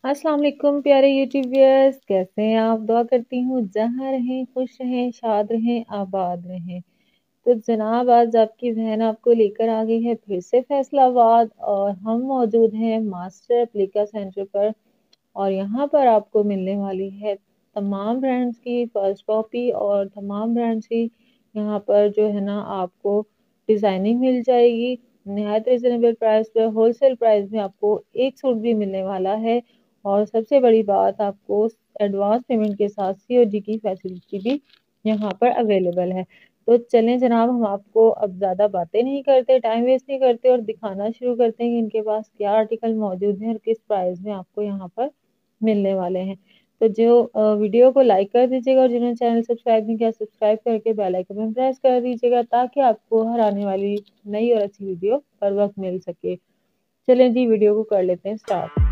अस्सलाम वालेकुम प्यारे यूट्यूब व्यूअर्स, कैसे हैं आप? दुआ करती हूँ जहाँ रहें खुश रहें, शाद रहें, आबाद रहें। तो जनाब, आज आपकी बहन आपको लेकर आ गई है फिर से फैसलाबाद, और हम मौजूद हैं मास्टर एप्लीका सेंटर पर। और यहाँ पर आपको मिलने वाली है तमाम ब्रांड्स की फर्स्ट कॉपी, और तमाम ब्रांड्स की यहाँ पर जो है ना आपको डिज़ाइनिंग मिल जाएगी। नहायत रिजनेबल प्राइस पे, होलसेल प्राइस में आपको एक सूट भी मिलने वाला है। और सबसे बड़ी बात, आपको एडवांस पेमेंट के साथ सीओडी की फैसिलिटी भी यहाँ पर अवेलेबल है। तो चलें जनाब, हम आपको अब ज़्यादा बातें नहीं करते, टाइम वेस्ट नहीं करते, और दिखाना शुरू करते हैं कि इनके पास क्या आर्टिकल मौजूद हैं और किस प्राइस में आपको यहाँ पर मिलने वाले हैं। तो जो वीडियो को लाइक कर दीजिएगा, और जिन्होंने चैनल सब्सक्राइब नहीं किया, सब्सक्राइब करके बेल आइकन में प्रेस कर दीजिएगा, ताकि आपको हर आने वाली नई और अच्छी वीडियो पर वक्त मिल सके। चलें जी, वीडियो को कर लेते हैं स्टार्ट।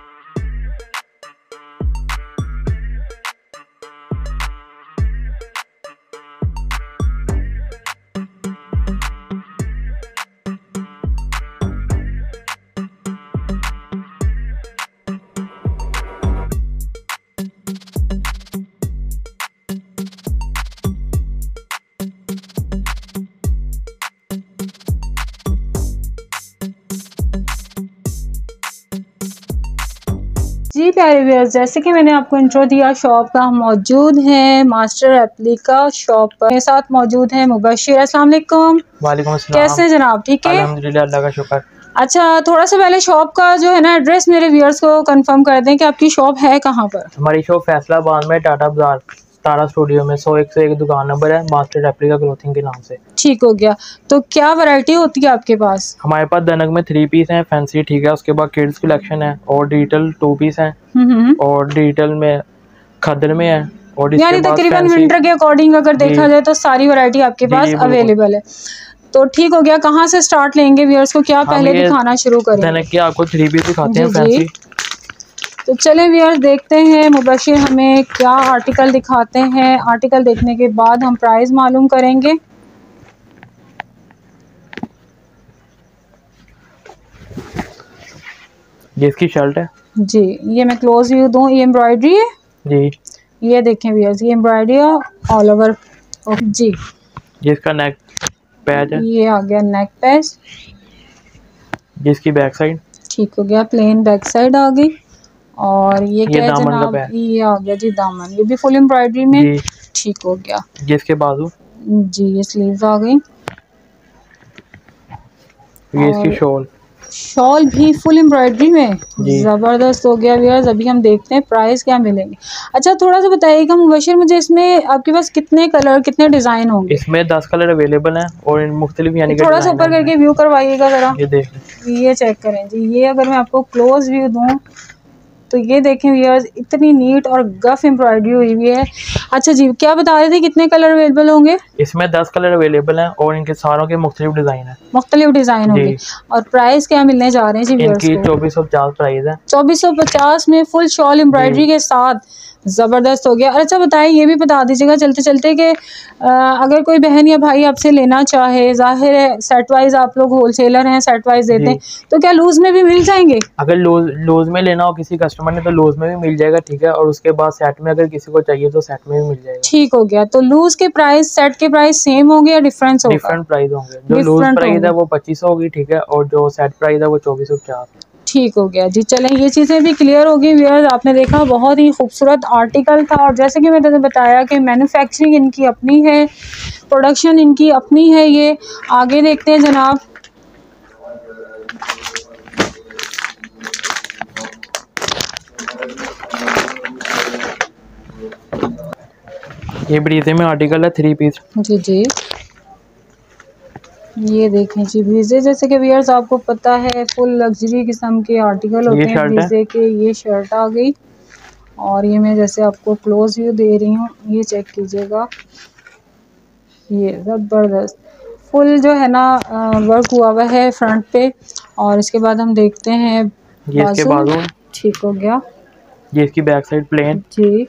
जी प्यारे व्यूअर्स, जैसे कि मैंने आपको इंट्रो दिया शॉप का, हम मौजूद हैं मास्टर एप्लीका शॉप पर। मेरे साथ मौजूद हैं मुबशिर। अस्सलाम वालेकुम। वालेकुम अस्सलाम। कैसे हैं जनाब? ठीक है, अल्हम्दुलिल्लाह, अल्लाह का शुक्र। अच्छा, थोड़ा सा पहले शॉप का जो है ना एड्रेस मेरे व्यूअर्स को कंफर्म कर दें कि आपकी शॉप है कहाँ पर। हमारी शॉप फैसलाबाद में टाटा बाजार तारा स्टूडियो में 101 से एक दुकान नंबर है, मास्टर एप्लीका क्लोथिंग के नाम से। ठीक हो गया। तो क्या वैरायटी होती है आपके पास? हमारे पास दनक में 3 पीस हैं, फैंसी, ठीक है। उसके बाद किड्स कलेक्शन है, और डिजिटल 2 पीस हैं, हम्म। और डिजिटल में खद्दर में है, और इसके यानी बाद तकरीबन फैंसी। विंटर के अकॉर्डिंग अगर जी देखा जाए तो सारी वैरायटी आपके जी पास जी बिल्कुल। अवेलेबल है। तो ठीक हो गया, कहाँ से स्टार्ट लेंगे व्यूअर्स को, क्या हम पहले ये दिखाना शुरू करेंगे? दनक के आपको 3 पीस दिखाते जी हैं, जी। फैंसी। तो चलें व्यूअर्स, देखते हैं मुबशिर हमें क्या आर्टिकल दिखाते हैं। आर्टिकल देखने के बाद हम प्राइस मालूम करेंगे। ये इसकी शर्ट है जी, ये मैं क्लोज व्यू दूं, ये एम्ब्रॉयडरी है। जी। ये देखें व्यूअर्स, ये एम्ब्रॉयडरी है ऑल ओवर। जी, ये इसका नेक पैच है। ये आ गया नेक पैच। ये इसकी बैक साइड। ठीक हो गया, प्लेन बैक साइड आ गई। और ये ये क्या है दामन का जनाब? पैच। ये आ गया जी दामन, ये भी फुल एम्ब्रॉयडरी में। जी। ठीक हो गया। ये इसके बाजू। जी, ये स्लीव्स आ गई। ये इसकी और शॉल। शॉल भी फुल एम्ब्रॉयडरी में, जी। ज़बरदस्त हो गया व्यूअर्स। अभी हम देखते हैं प्राइस क्या मिलेंगे। अच्छा, थोड़ा सा बताइएगा मुबशिर, मुझे इसमें आपके पास कितने कलर, कितने डिज़ाइन होंगे? इसमें 10 कलर अवेलेबल हैं, और इन मुख्तलिफ यानी कि थोड़ा सा डिज़ाइन है ऊपर इसमें। करके व्यू करवाइएगा ज़रा। ये देख लें। ये चेक करें जी, ये अगर मैं आपको क्लोज व्यू दूँ तो ये देखें व्यूअर्स, इतनी नीट और गफ एम्ब्रॉयडरी हुई हुई है। अच्छा जी, क्या बता रहे थे, कितने कलर अवेलेबल होंगे? इसमें 10 कलर अवेलेबल हैं, और इनके सारों के मुख्तलिफ डिज़ाइन हैं। मुख्तलिफ डिज़ाइन होंगे। जी। और प्राइस क्या मिलने जा रहे हैं जी व्यूअर्स इनकी को? 2450 प्राइस है। 2450 में फुल शॉल जी। एम्ब्रॉयडरी के साथ, ज़बरदस्त हो गया। और अच्छा बताएं, ये भी बता दीजिएगा चलते चलते कि अगर कोई बहन या भाई आपसे लेना चाहे, जाहिर है सेट वाइज आप लोग होलसेलर हैं, सेट वाइज देते जी। हैं, तो क्या लूज में भी मिल जाएंगे? अगर लूज में लेना हो किसी कस्टमर ने, तो लूज में भी मिल जाएगा, ठीक है। और उसके बाद सेट में अगर किसी को चाहिए तो सेट में भी मिल जाएगा। ठीक हो गया। तो लूज के प्राइस सेट के प्राइस सेम होंगे या डिफरेंस होगा? डिफरेंट प्राइस होंगे। जो लूज डिफरेंट प्राइस है होंगे। वो 2500 होगी, ठीक है, और जो सेट प्राइस है वो 2450। ठीक हो गया जी। चलें, ये चीज़ें भी क्लियर होगी व्यूअर्स। आपने देखा बहुत ही खूबसूरत आर्टिकल था, और जैसे कि मैंने बताया कि मैन्युफैक्चरिंग इनकी अपनी है, प्रोडक्शन इनकी अपनी है। ये आगे देखते हैं जनाब। ये ब्रीजे में आर्टिकल है 3 पीस। जी जी, ये देखें जी ब्रीजे, जैसे कि व्यूअर्स आपको पता है फुल लग्जरी किस्म के आर्टिकल ये होते हैं शर्ट है। ब्रीजे के। ये शर्ट आ गई, और ये मैं जैसे आपको क्लोज व्यू दे रही हूँ, ये चेक कीजिएगा। ये ज़बरदस्त फुल जो है ना वर्क हुआ हुआ है फ्रंट पे। और इसके बाद हम देखते हैं ये इसके बाजू। बाजू है। ठीक हो गया ये इसकी बैक साइड प्लेन। जी।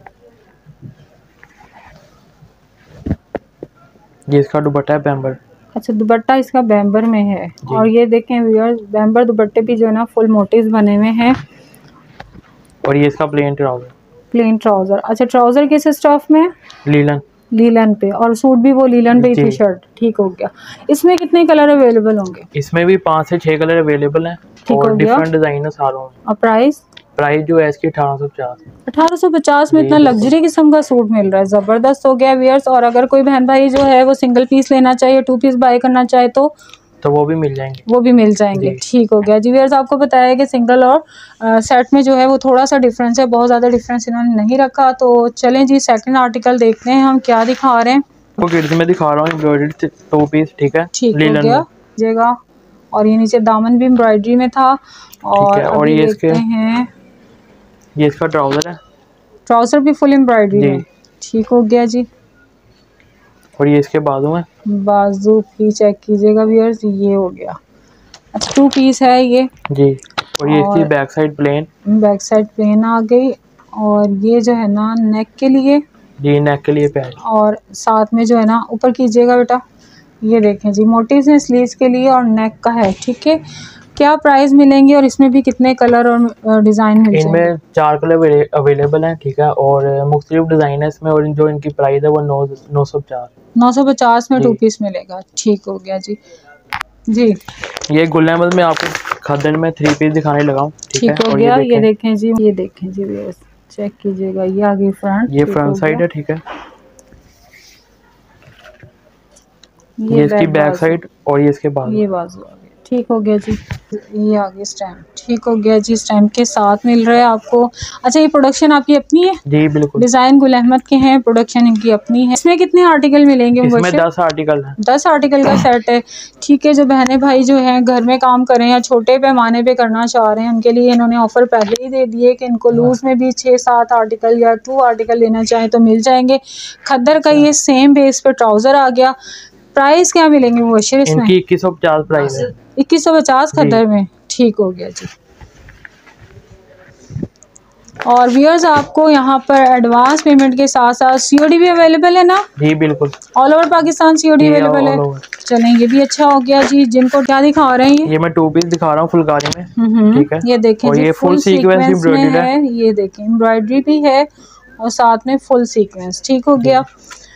ये इसका दुपट्टा है पैम्बर। अच्छा, दुपट्टा इसका बैम्बर में है। और ये देखें व्यूअर्स, बैम्बर दुपट्टे भी जो है ना फुल मोटिव्स बने हुए हैं। और ये इसका प्लेन ट्राउजर। Plain trouser. अच्छा, ट्राउजर किस स्टफ में? लीलन। लीलन पे, और सूट भी वो लीलन पे ही थी शर्ट। ठीक हो गया। इसमें कितने कलर अवेलेबल होंगे? इसमें भी 5 से 6 कलर अवेलेबल हैं और डिफरेंट डिजाइन है सारों में। और प्राइस? प्राइस जो है इसकी 1850। 1850 में इतना लग्जरी किस्म का सूट मिल रहा है, जबरदस्त हो गया व्यूअर्स। और अगर कोई बहन भाई जो है वो सिंगल पीस लेना चाहिए, 2 पीस बाय करना चाहे तो वो भी मिल जाएंगे। वो भी मिल जाएंगे। ठीक हो गया जी व्यूअर्स, आपको बताया कि सिंगल और सेट में जो है वो थोड़ा सा डिफरेंस है, बहुत ज़्यादा डिफरेंस इन्होंने नहीं रखा। तो चलें जी सेकंड आर्टिकल देखते हैं हम क्या दिखा रहे हैं। वो किड्स में दिखा रहा हूँ एम्ब्रॉयडर्ड 2 पीस। ठीक है, ठीक हो गया जगह। और ये नीचे दामन भी एम्ब्रॉयडरी में था। और ये देखते हैं, ये इसका ट्राउजर है। ट्राउजर भी फुल एम्ब्रॉयडरी में। ठीक हो गया जी। और ये इसके बाजू में, बाजू भी चेक कीजिएगा व्यूअर्स, ये हो गया। अच्छा, 2 पीस है ये जी। और ये इसकी back side plain. Back side plain आ गई। और ये जो है ना नेक के लिए जी, नेक के लिए पैच। और साथ में जो है ना ऊपर कीजिएगा बेटा, ये देखें जी मोटिव्स हैं स्लीव्स के लिए और नेक का है। ठीक है, क्या प्राइस मिलेंगे और इसमें भी कितने कलर और डिज़ाइन मिल जाएंगे? इनमें 4 कलर अवेलेबल हैं। ठीक है, और मुख्तलिफ डिज़ाइन है इसमें। और जो इनकी प्राइस है वो 950 में 2 पीस मिलेगा। ठीक हो गया जी। जी, ये गुल अहमद में आपको खद्दर में 3 पीस दिखाने लगा हूँ। ठीक हो गया। ये देखें जी, ये देखें जी व्यूअर्स, चेक कीजिएगा, ये आगे फ्रंट, ये फ्रंट साइड है। ठीक है, ये इसकी बैक साइड और ये इसके बाजू, ये बाजू आ गया। ठीक हो गया जी। ये आगे स्टैम्प। ठीक हो गया जी, स्टैम्प के साथ मिल रहा है आपको। अच्छा, ये प्रोडक्शन आपकी अपनी है? जी बिल्कुल, डिजाइन गुल अहमद के हैं, प्रोडक्शन इनकी अपनी है। इसमें कितने आर्टिकल मिलेंगे? इसमें 10 आर्टिकल है। 10 आर्टिकल का सेट है। ठीक है, जो बहनें भाई जो हैं घर में काम करें या छोटे पैमाने पे करना चाह रहे हैं उनके लिए इन्होंने ऑफर पहले ही दे दिए कि इनको लूज में भी 6-7 आर्टिकल या 2 आर्टिकल लेना चाहें तो मिल जाएंगे। खद्दर का ये सेम बेस पे ट्राउजर आ गया। प्राइस क्या मिलेंगे मुबश्शिर इसमें? इनकी 2150 प्राइस है। 2150 खद्दर में। ठीक हो गया जी। और व्यूअर्स, आपको यहाँ पर एडवांस पेमेंट के साथ साथ सीओडी भी अवेलेबल है ना? जी बिल्कुल, all over Pakistan COD available है। चलें, ये भी अच्छा हो गया जी। जिनको क्या दिखा रहे हैं ये मैं 2 पीस दिखा रहा हूँ फुलकारी में। ठीक है, ये देखें और जी, ये फुल सीक्वेंस एम्ब्रॉयडरी है। ये देखें एम्ब्रॉयडरी भी है और साथ में फुल सीक्वेंस। ठीक हो गया।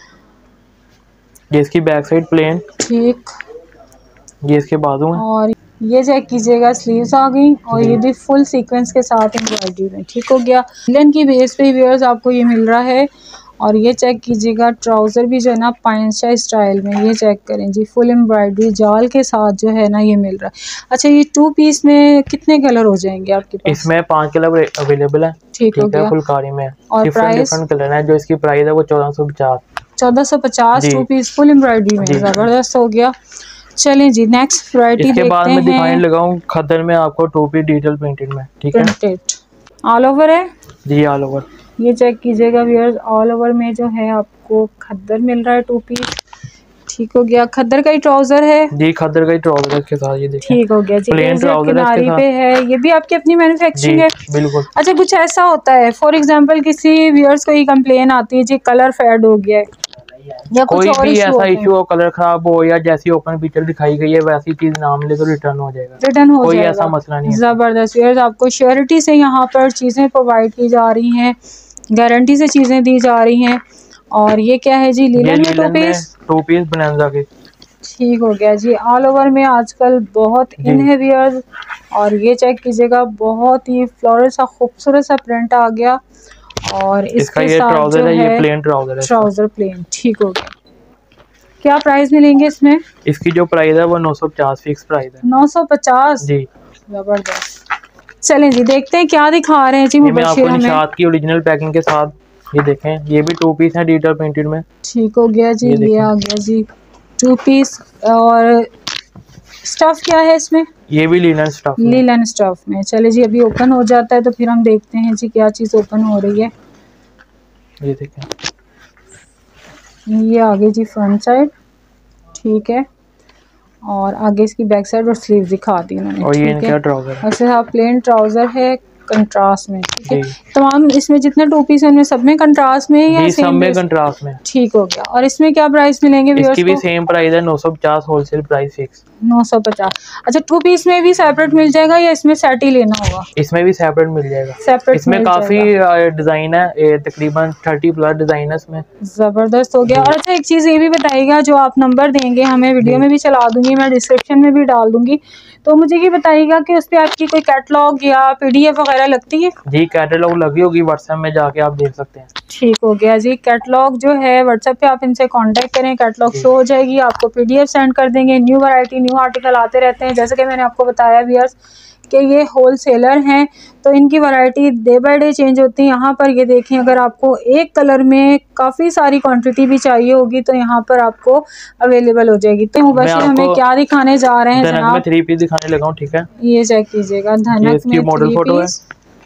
ये इसकी बैक साइड प्लेन। ठीक, ये इसके बाजू है। और ये चेक कीजिएगा, स्लीव्स आ गई और ये भी फुल सीक्वेंस के साथ एम्ब्रॉयडरी में। ठीक हो गया। लिनन की बेस पे व्यूअर्स आपको ये मिल रहा है। और ये चेक कीजिएगा, ट्राउज़र भी जो है ना पाइंचा स्टाइल में, ये चेक करें जी, फुल एम्ब्रॉयडरी जाल के साथ जो है ना ये मिल रहा है। अच्छा, ये 2 पीस में कितने कलर हो जाएंगे आपके पास? इसमें 5 कलर अवेलेबल है। ठीक हो गया। फुलकारी में और डिफरेंट कलर है। जो इसकी प्राइस है वो 1450। 1450 2 पीस फुल एम्ब्रॉयडरी में, ज़बरदस्त हो गया। चलें जी, नेक्स्ट वैरायटी देखते हैं। इसके बाद मैं दिखाने लगा हूँ खद्दर में आपको 2 पीस डिजिटल प्रिंटेड में। ठीक है, प्रिंटेड ऑल ओवर है जी, ऑल ओवर। ये चेक कीजिएगा व्यूअर्स, ऑल ओवर में जो है आपको खद्दर मिल रहा है 2 पीस। ठीक हो गया। खद्दर का ही ट्राउजर है जी, खद्दर का ही ट्राउजर है इसके साथ। ये देखिए, ठीक हो गया जी, प्लेन ट्राउजर किनारी पे है। ये भी आपकी अपनी मैन्युफैक्चरिंग है? बिल्कुल। अच्छा, कुछ ऐसा होता है फॉर एग्जांपल किसी व्यूअर्स को ये कंप्लेन आती है जी कलर फेड हो गया है या कुछ कोई और भी ऐसा इशू हो, कलर खराब हो या जैसी ओपन पिक्चर दिखाई गई है वैसी चीज ना मिले तो रिटर्न हो जाएगा। कोई ऐसा मसला नहीं है। जबरदस्त व्यूअर्स, आपको श्योरिटी से यहाँ पर चीजें प्रोवाइड की जा रही हैं, गारंटी से चीजें दी जा रही हैं। और ये क्या है जी? लीलन में 2 पीस बनाना के। ठीक हो गया जी। ऑल ओवर में आजकल बहुत इन है व्यूअर्स। और ये चेक कीजिएगा, बहुत ही फ्लोरल सा खूबसूरत सा प्रिंट आ गया। और इसका ये ट्राउजर है, ये प्लेन ट्राउजर है, ट्राउजर प्लेन। ठीक हो गया। क्या प्राइस मिलेंगे इसमें? इसकी जो प्राइस है वो 950 फिक्स प्राइस है। 950 जी, जबरदस्त। चलें जी, देखते हैं क्या दिखा रहे हैं जी मुबश्शिर हमें। निशात की ओरिजिनल पैकिंग के साथ ये देखें, ये भी 2 पीस है डिजिटल प्रिंटेड में। ठीक हो गया जी, ये आ गया जी 2 पीस। और स्टफ क्या है इसमें? ये भी लीलन स्टफ में। चले जी, अभी ओपन हो जाता है तो फिर हम देखते हैं जी क्या चीज़ ओपन हो रही है। ये देखें, ये आगे जी फ्रंट साइड। ठीक है, और आगे इसकी बैक साइड और स्लीव दिखा दी उन्होंने। और ये इनका ट्राउजर है। अच्छा, प्लेन ट्राउजर है, कंट्रास्ट में, ठीक है। जी। तमाम इसमें जितने 2 पीस है उनमें सब में कंट्रास्ट में या जी, सब सेम में बेस? कंट्रास्ट में। ठीक हो गया। और इसमें क्या प्राइस मिलेंगे व्यूअर्स इसकी भी को? सेम प्राइस है 950 होलसेल प्राइस फिक्स। 950। अच्छा 2 पीस में भी सेपरेट मिल जाएगा या इसमें सेट ही लेना होगा? इसमें भी सेपरेट मिल जाएगा। सेपरेट इसमें मिल काफी जाएगा। डिजाइन है, तकरीबन 30 प्लस डिजाइन है इसमें। जबरदस्त हो गया। जी। और अच्छा एक चीज ये भी बताइएगा, जो आप नंबर देंगे हमें वीडियो जी। में भी चला दूंगी, मैं डिस्क्रिप्शन में भी डाल दूंगी, तो मुझे ये बताइएगा कि उस पे आपकी कोई कैटलॉग या पीडीएफ वगैरह लगती है? जी, कैटलॉग लगी होगी, व्हाट्सएप में जाके आप देख सकते हैं। ठीक हो गया जी। कैटलॉग जो है व्हाट्सएप पे आप इनसे कांटेक्ट करें, कैटलॉग जी। शो हो जाएगी, आपको पीडीएफ सेंड कर देंगे। न्यू वैरायटी न्यू आर्टिकल आते रहते हैं, जैसे कि मैंने आपको बताया व्यूअर्स कि ये होलसेलर हैं तो इनकी variety day by day change होती है। यहाँ पर ये देखें, अगर आपको एक कलर में काफ़ी सारी क्वांटिटी भी चाहिए होगी तो यहाँ पर आपको अवेलेबल हो जाएगी। तो मैं मुबशिर हमें आपको क्या दिखाने जा रहे हैं धनक में जनाब? 3 पीस दिखाने लगा हूँ, ठीक है। ये चेक कीजिएगा, ये धनक इसकी में मॉडल 3 फोटो है, पीस।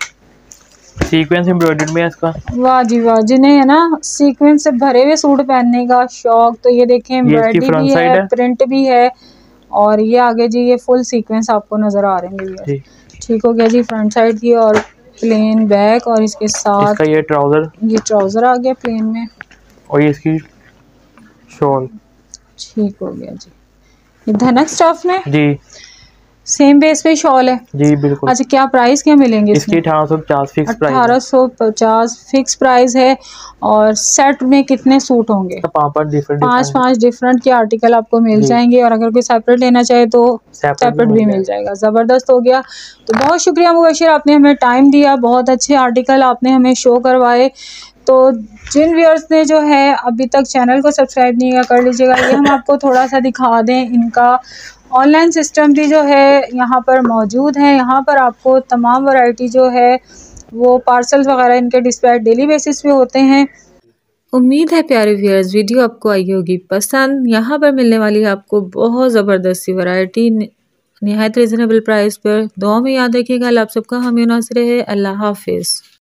सीक्वेंस एम्ब्रॉयडर्ड में है इसका। वाह जी वाह, जिन्हें है ना सीक्वेंस से भरे हुए सूट पहनने का शौक, तो ये देखें ये इसकी एम्ब्रॉयडरी फ्रंट भी साइड है, है। प्रिंट भी है, और ये आगे जी ये फुल सीक्वेंस आपको नजर आ रहे हैं व्यूअर्स। जी। ठीक हो गया जी, फ्रंट साइड की, और प्लेन बैक, और इसके इसका साथ ये ट्राउजर ये ट्राउजर आ गया प्लेन में, और ये इसकी शॉल। ठीक हो गया जी। ये धनक स्टफ में जी। सेम बेस पे शॉल है। जी बिल्कुल। अच्छा क्या प्राइस क्या मिलेंगे इसकी इसमें? 1850 फिक्स प्राइस है। 1850 फिक्स प्राइस है। और सेट में कितने सूट होंगे? तो 5 डिफरेंट पांच डिफरेंट। पांच डिफरेंट के आर्टिकल आपको मिल जी, जाएंगे, और अगर कोई सेपरेट लेना चाहे तो सेपरेट सेपरेट भी भी मिल मिल जाएगा। जाएगा। ज़बरदस्त हो गया। तो बहुत शुक्रिया मुबशिर, आपने हमें टाइम दिया, बहुत अच्छे आर्टिकल आपने हमें शो करवाए। तो जिन व्यूअर्स ने जो है अभी तक चैनल को सब्सक्राइब नहीं किया, कर लीजिएगा। ये हम आपको थोड़ा सा दिखा दें, इनका ऑनलाइन सिस्टम भी जो है यहाँ पर मौजूद है। यहाँ पर आपको तमाम वैरायटी जो है वो पार्सल्स वगैरह इनके डिस्पैच डेली बेसिस पे होते हैं। उम्मीद है प्यारे व्यूअर्स वीडियो आपको आई होगी पसंद। यहाँ पर मिलने वाली है आपको बहुत ज़बरदस्त सी वैरायटी निहायत रिजनेबल प्राइस पर। दुआ में याद रखिएगा। अल्लाह आप सबका हामी नासिर है। अल्लाह हाफिज़।